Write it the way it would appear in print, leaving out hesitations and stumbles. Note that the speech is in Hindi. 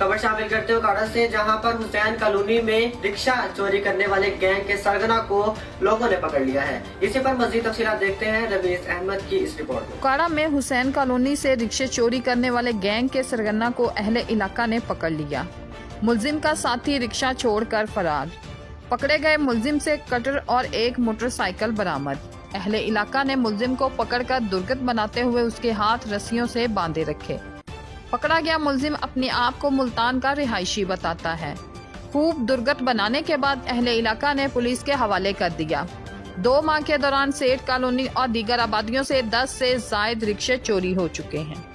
खबर शामिल करते हुए काड़ा से, जहां पर हुसैन कॉलोनी में रिक्शा चोरी करने वाले गैंग के सरगना को लोगों ने पकड़ लिया है। इसी पर मजीद तफसीलात देखते हैं रवीस अहमद की इस रिपोर्ट में। काड़ा में हुसैन कॉलोनी से रिक्शे चोरी करने वाले गैंग के सरगना को अहले इलाका ने पकड़ लिया। मुलजिम का साथी रिक्शा छोड़कर फरार। पकड़े गए मुलजिम से कटर और एक मोटरसाइकिल बरामद। अहले इलाका ने मुलजिम को पकड़कर दुर्गत बनाते हुए उसके हाथ रस्सियों से बांधे रखे। पकड़ा गया मुलजिम अपने आप को मुल्तान का रिहायशी बताता है। खूब दुर्गत बनाने के बाद अहले इलाका ने पुलिस के हवाले कर दिया। 2 माह के दौरान सेठ कॉलोनी और दीगर आबादियों से 10 से ज्यादा रिक्शे चोरी हो चुके हैं।